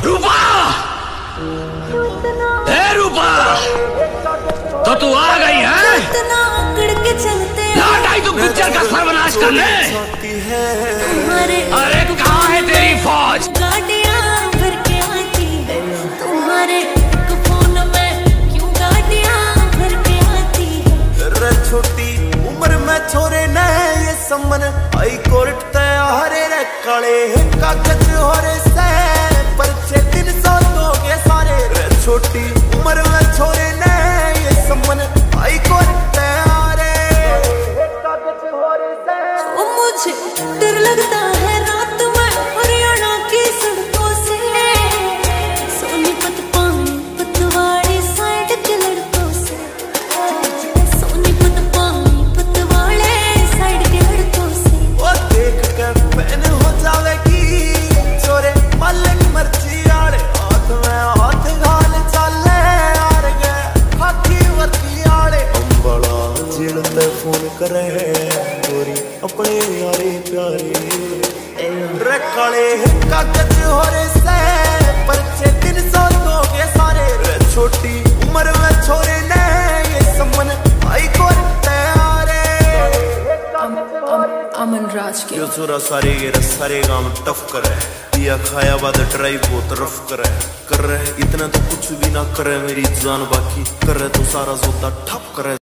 रूपा, ए रूपा, तो तू आ गई है? लौट आई तू पिक्चर का सर्वनाश करने। अरे कहाँ है तेरी फौज? गाड़ियाँ भर के आती है तुम्हारे फोन में, क्यों गाड़ियाँ भर के आती है? छोटी उम्र में छोरे ने ये समन हाई कोर्ट तैयारे रे काले कागज हो रे से परचे 300 दोगे सारे रे। छोटी उम्र में छोरे ने ये समन हाई कोर्ट तैयारे कागज हो रे से। ओ मुझे डर लगता है रात में हरियाणा की सड़कों से, सोनीपत पानीपत वाली साइड के लड़कों से, सोनीपत पानीपत वाले साइड के लड़कों से। वो देख के पैन हो जावेगी छोरे मालिक मर्जी आड़े हाथ में हाथ घाल चाले आर गए हाथी वर्ती आड़े। अंबला जिलते फोन करे गोरी अपने यारे प्यारे रे काले कागज हो रे से परचे 300 दोगे सारे रे। छोटी उम्र में छोरे ने ये समन हाई कोर्ट तैयारे अमन राज के यो छोरा सारे गांव टफ करे पिया खाया बाद ड्राइव बहुत रफ करे कर रहे इतना तो कुछ भी ना करे मेरी जान बाकी कर रहे तो सारा जोता ठप करे।